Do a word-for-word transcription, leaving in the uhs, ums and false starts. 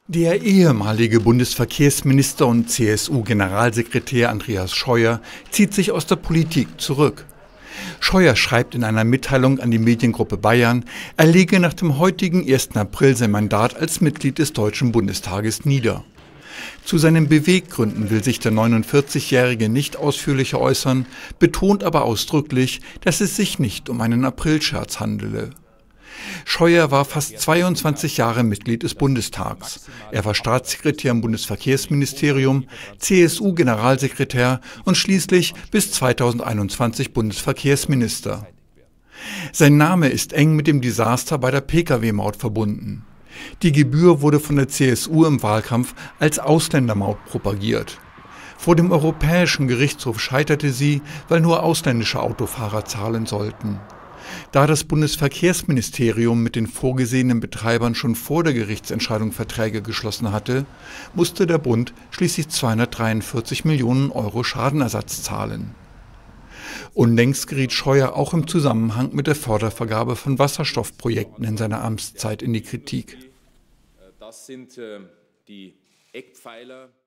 Der ehemalige Bundesverkehrsminister und C S U-Generalsekretär Andreas Scheuer zieht sich aus der Politik zurück. Scheuer schreibt in einer Mitteilung an die Mediengruppe Bayern, er lege nach dem heutigen ersten April sein Mandat als Mitglied des Deutschen Bundestages nieder. Zu seinen Beweggründen will sich der neunundvierzigjährige nicht ausführlicher äußern, betont aber ausdrücklich, dass es sich nicht um einen Aprilscherz handele. Scheuer war fast zweiundzwanzig Jahre Mitglied des Bundestags. Er war Staatssekretär im Bundesverkehrsministerium, C S U-Generalsekretär und schließlich bis zweitausendeinundzwanzig Bundesverkehrsminister. Sein Name ist eng mit dem Desaster bei der Pkw-Maut verbunden. Die Gebühr wurde von der C S U im Wahlkampf als Ausländermaut propagiert. Vor dem Europäischen Gerichtshof scheiterte sie, weil nur ausländische Autofahrer zahlen sollten. Da das Bundesverkehrsministerium mit den vorgesehenen Betreibern schon vor der Gerichtsentscheidung Verträge geschlossen hatte, musste der Bund schließlich zweihundertdreiundvierzig Millionen Euro Schadenersatz zahlen. Unlängst geriet Scheuer auch im Zusammenhang mit der Fördervergabe von Wasserstoffprojekten in seiner Amtszeit in die Kritik. Das sind äh, die Eckpfeiler